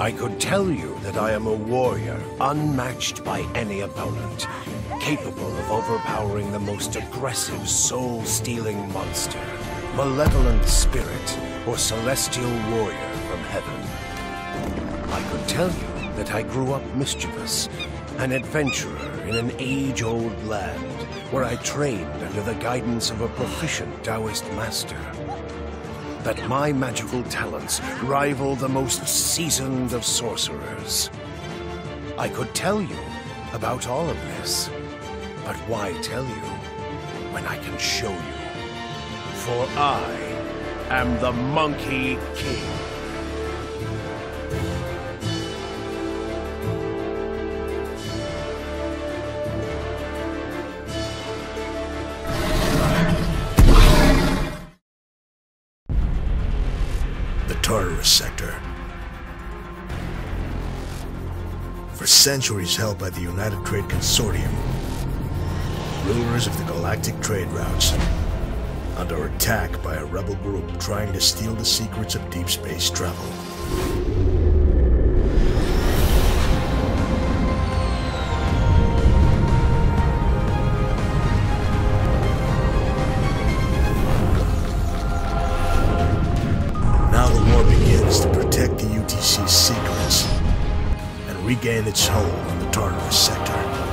I could tell you that I am a warrior unmatched by any opponent, capable of overpowering the most aggressive soul-stealing monster, malevolent spirit, or celestial warrior from heaven. I could tell you that I grew up mischievous, an adventurer in an age-old land, where I trained under the guidance of a proficient Taoist master. That my magical talents rival the most seasoned of sorcerers. I could tell you about all of this, but why tell you when I can show you? For I am the Monkey King. Sector. For centuries held by the United Trade Consortium, rulers of the galactic trade routes, under attack by a rebel group trying to steal the secrets of deep space travel. To protect the UTC's secrets and regain its hold on the Tartarus sector.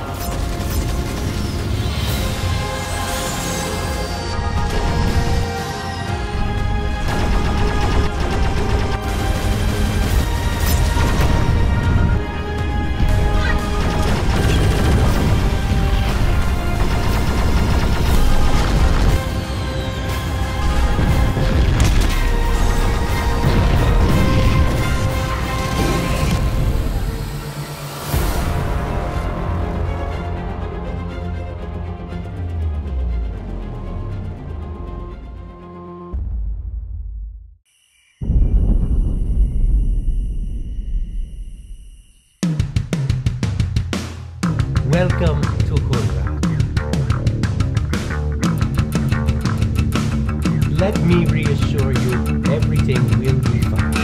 Welcome to Hunra. Let me reassure you, everything will be fine.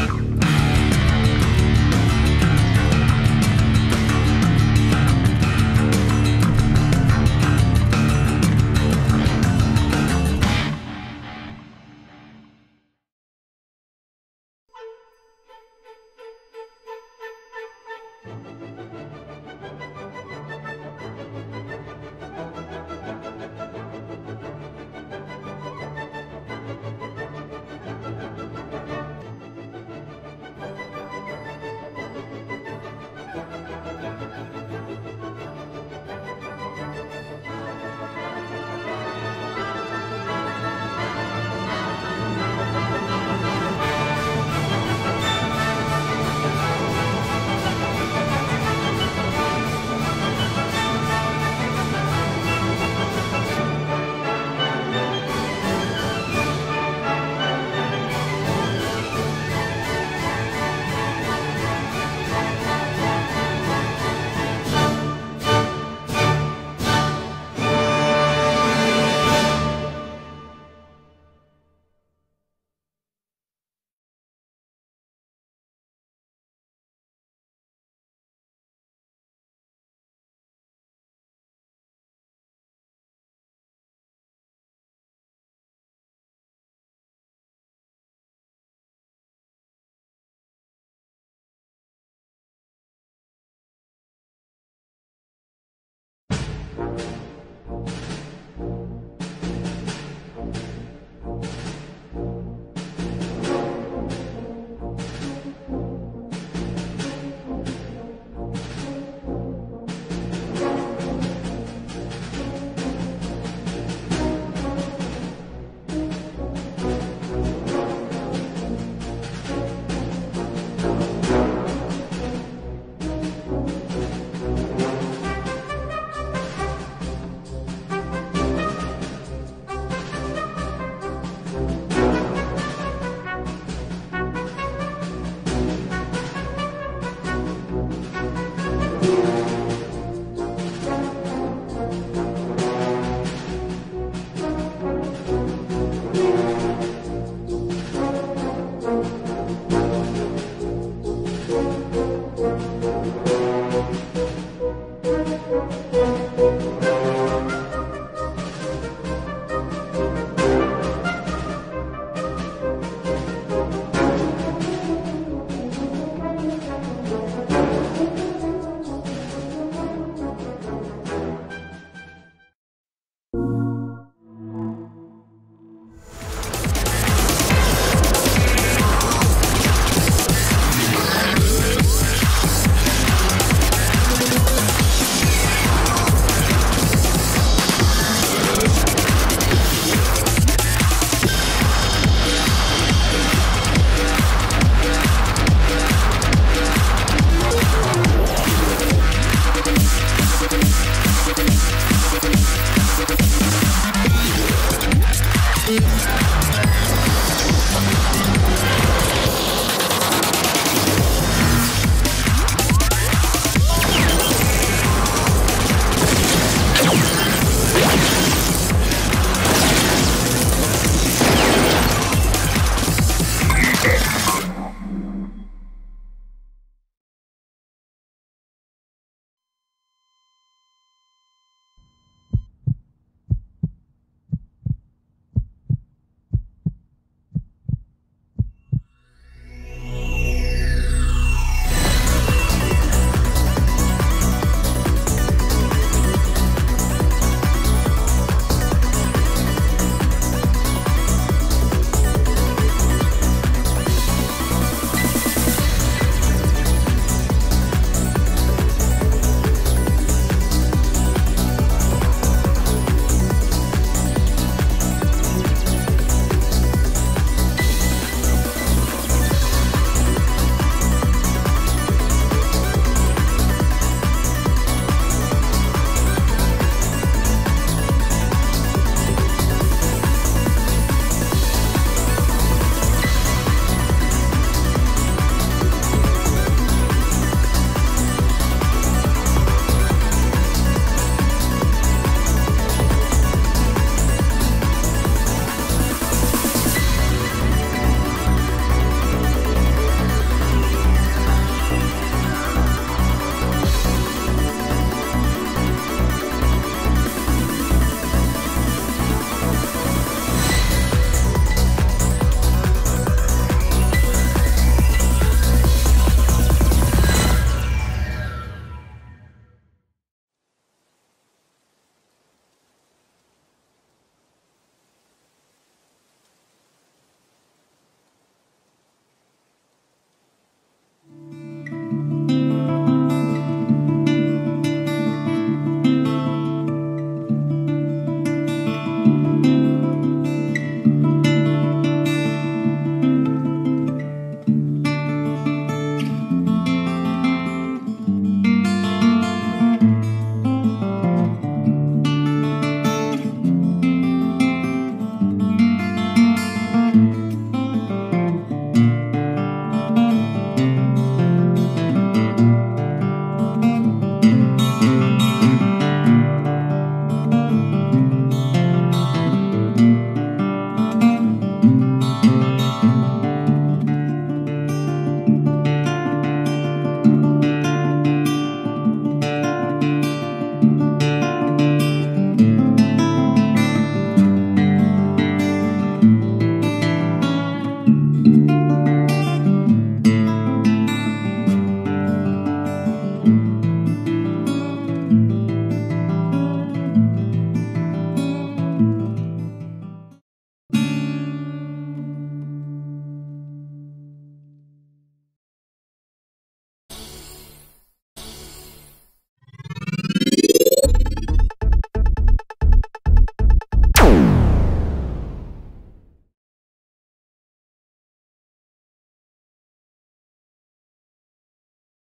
you.